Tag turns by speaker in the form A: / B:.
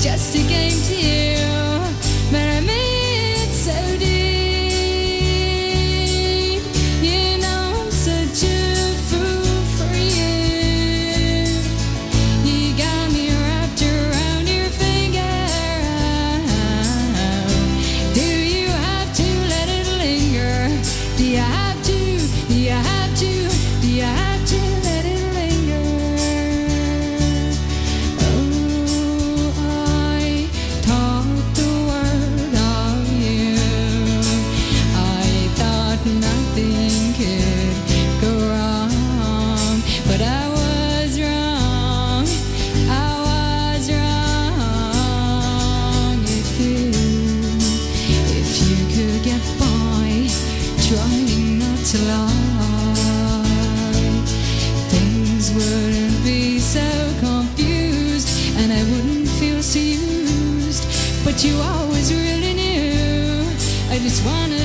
A: just a game to you, but I made it so deep. You know I'm such a fool for you. You got me wrapped around your finger. Do you have to let it linger? Do you have to? Do you have to? Do you have to let it linger? Oh, I taught the world of you. I thought nothing could go wrong, but I was wrong. I was wrong. If you could get by trying not to lie, things wouldn't be so confused, and I wouldn't feel so used. But you always really knew. I just wanna